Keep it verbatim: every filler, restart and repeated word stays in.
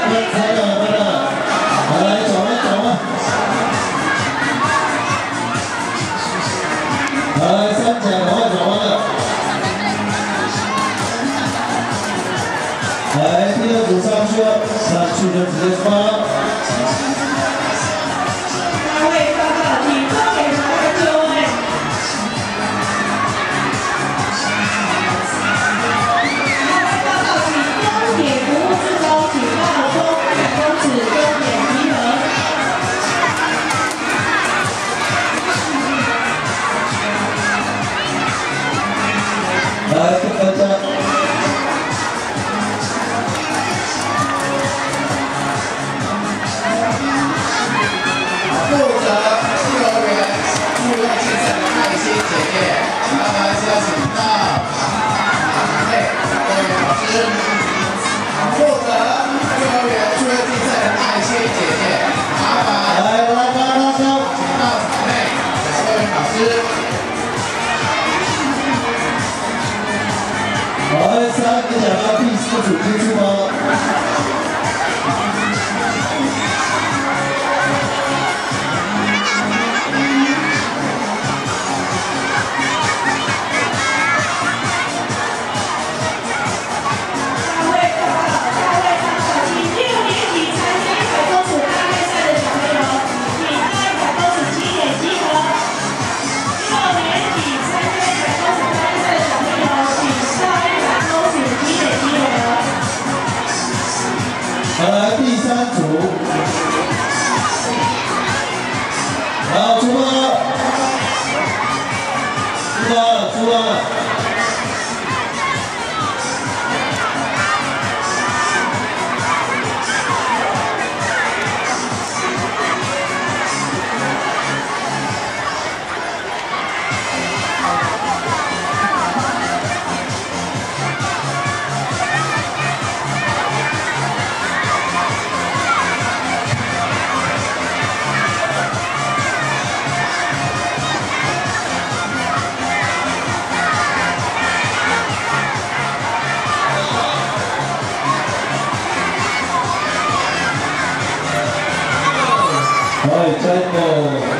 快了快了，来走了走了，来三甲赶快走完了，来第二组上去了，上去就直接出发。 来，跟大家。 负责幼儿园户外竞赛的爱心姐姐，麻烦邀请到内幼儿园老师。负责幼儿园户外竞赛的爱心姐姐，麻烦来拉高拉高， 请到场内幼儿园老师。 来，三甲第四组结束吧。 大会报告，大会报告，请六年级参加一百公尺大赛赛的小朋友，请到一百公尺起点集合。六年级参加一百公尺大赛的小朋友，请到一百公尺起点集合。 好，来第三组，好，出发，出发了，出发了。はい、最後。